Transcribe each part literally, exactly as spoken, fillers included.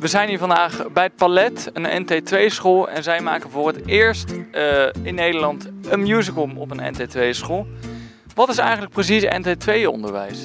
We zijn hier vandaag bij het Palet, een N T twee school. En zij maken voor het eerst uh, in Nederland een musical op een N T twee school. Wat is eigenlijk precies N T twee onderwijs?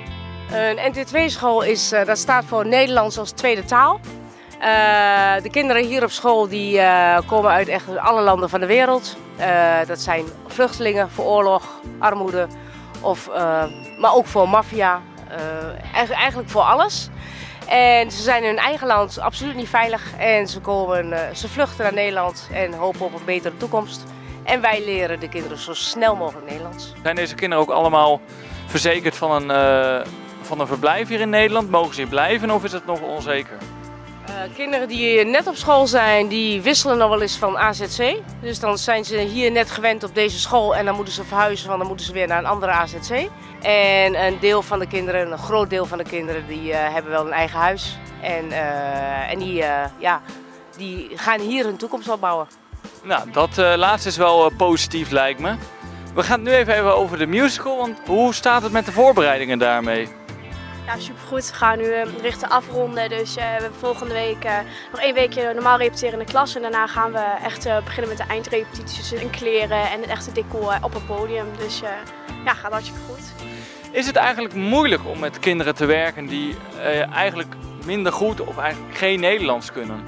Een N T twee school is, uh, dat staat voor Nederlands als tweede taal. Uh, de kinderen hier op school die, uh, komen uit echt alle landen van de wereld. Uh, dat zijn vluchtelingen voor oorlog, armoede, of, uh, maar ook voor maffia. Uh, eigenlijk voor alles. En ze zijn in hun eigen land absoluut niet veilig en ze, komen, uh, ze vluchten naar Nederland en hopen op een betere toekomst. En wij leren de kinderen zo snel mogelijk Nederlands. Zijn deze kinderen ook allemaal verzekerd van een, uh, van een verblijf hier in Nederland? Mogen ze hier blijven of is het nog onzeker? Uh, kinderen die net op school zijn, die wisselen nog wel eens van A Z C. Dus dan zijn ze hier net gewend op deze school en dan moeten ze verhuizen, want dan moeten ze weer naar een andere A Z C. En een deel van de kinderen, een groot deel van de kinderen, die uh, hebben wel een eigen huis. En, uh, en die, uh, ja, die gaan hier hun toekomst opbouwen. Nou, dat uh, laatste is wel uh, positief lijkt me. We gaan het nu even, even over de musical, want hoe staat het met de voorbereidingen daarmee? Ja, supergoed. We gaan nu uh, richting afronden, dus uh, we hebben volgende week uh, nog één weekje normaal repeteren in de klas. En daarna gaan we echt uh, beginnen met de eindrepetities en kleren en het echte decor uh, op het podium. Dus uh, ja, gaat hartstikke goed. Is het eigenlijk moeilijk om met kinderen te werken die uh, eigenlijk minder goed of eigenlijk geen Nederlands kunnen?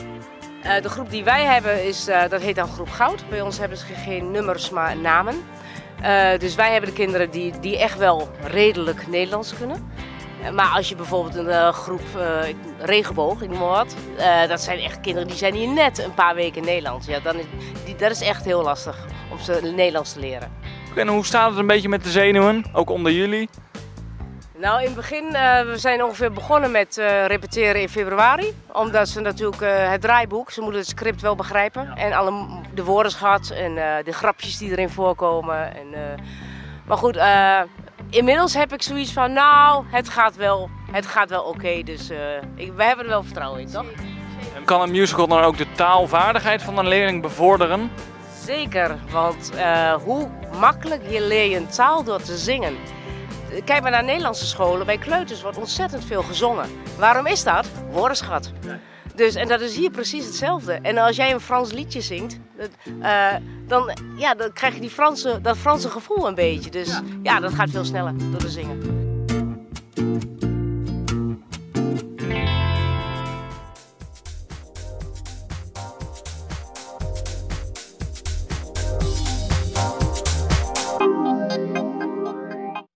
Uh, de groep die wij hebben, is, uh, dat heet dan groep goud. Bij ons hebben ze geen nummers, maar namen. Uh, dus wij hebben de kinderen die, die echt wel redelijk Nederlands kunnen. Uh, maar als je bijvoorbeeld een uh, groep uh, regenboog, ik noem maar wat, uh, dat zijn echt kinderen die zijn hier net een paar weken Nederlands. Ja, dan is, die, dat is echt heel lastig om ze Nederlands te leren. En hoe staat het een beetje met de zenuwen, ook onder jullie? Nou, in het begin, uh, we zijn ongeveer begonnen met uh, repeteren in februari. Omdat ze natuurlijk uh, het draaiboek, ze moeten het script wel begrijpen. Ja. En alle, de woordenschat en uh, de grapjes die erin voorkomen. En, uh, maar goed, uh, inmiddels heb ik zoiets van, nou, het gaat wel, het gaat wel oké. Okay, dus uh, ik, we hebben er wel vertrouwen in, toch? En kan een musical dan ook de taalvaardigheid van een leerling bevorderen? Zeker, want uh, hoe makkelijk je leer je een taal door te zingen. Kijk maar naar Nederlandse scholen, bij kleuters wordt ontzettend veel gezongen. Waarom is dat? Woordenschat. Dus, en dat is hier precies hetzelfde. En als jij een Frans liedje zingt, uh, dan, ja, dan krijg je die Franse, dat Franse gevoel een beetje. Dus ja, dat gaat veel sneller door te zingen.